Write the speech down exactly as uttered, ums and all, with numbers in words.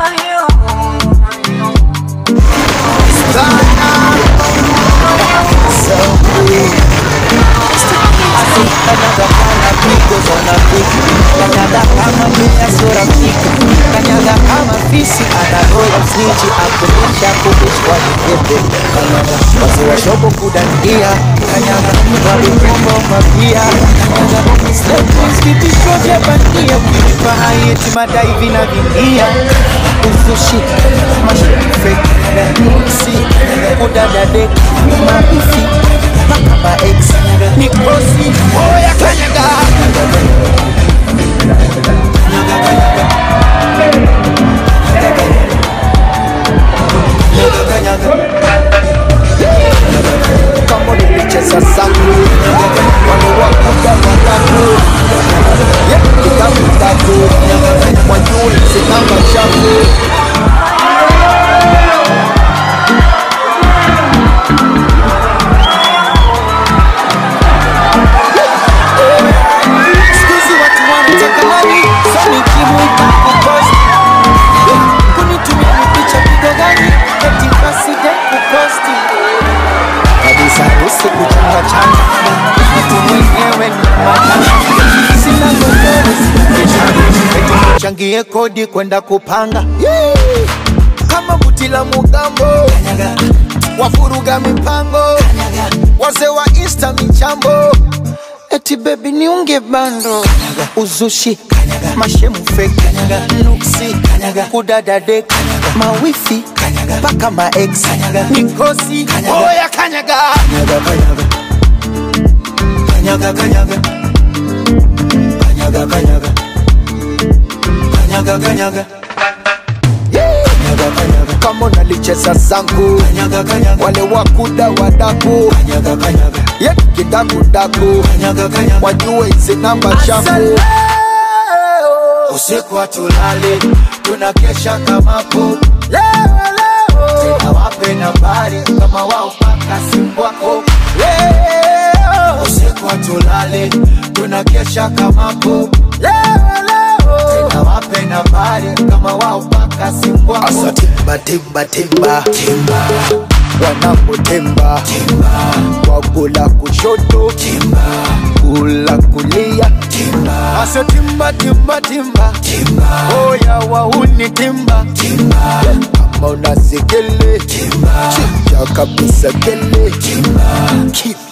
Kanyaga kama pigo zona piki, kanyaga kama mea sura piki, kanyaga kama fisi anarola snitchi akumisha kubishwa nikete. Kanyaga wasi wa shobo kudandia, kanyaga walipombo mapia, kanyaga slepons kitisho vya bandia, ukilipa hayeti madai vina vingia. Uzushi, mashuki fake, nuksi, kudadade, mabifi, makaba ex, nikosi, oya kanyaga. Kanyaga, kanyaga, kanyaga, kanyaga, kama nilicheza sangu, wale wakuda wataku, yeah, kitabu taku, wajui sinamba changu. Kuchanga changa mtu mwenyewe ni matanga, sina ngozi eti changie kodi kwenda kupanga, yeah. Kama butila mugambo kanyaga, wafuruga mipango kanyaga, wazee wa insta michambo eti baby niunge bando kanyaga, uzushi kanyaga, mashemu fake kanyaga, nuksi kanyaga, kudadade kanyaga, mawifi kanyaga, paka ma ex kanyaga, nikosi kanyaga, oya kanyaga. Kanyaga kanyaga kanyaga kanyaga kanyaga kanyaga kanyaga kanyaga, yeah. Kanyaga kanyaga kama nalicheza zangu kanyaga kanyaga, wale wakuda wadaku kanyaga kanyaga, yeah, kidaku daku kanyaga kanyaga, wajue hizi namba changu. Usiku hatulali tunakesha kama po leo leo, tena wape nambari kama wao paka simu wako leo. Usiku hatulali tunakesha kama po leo leo, tena wape nambari kama wao paka simu wako. Asa timba timba timba timba, wanapo timba timba, wakula kushoto timba, kula kulia timba. Asa timba timba timba timba, oya wahuni timba timba, kama unasikele timba, chinja kabisa kele timba, keep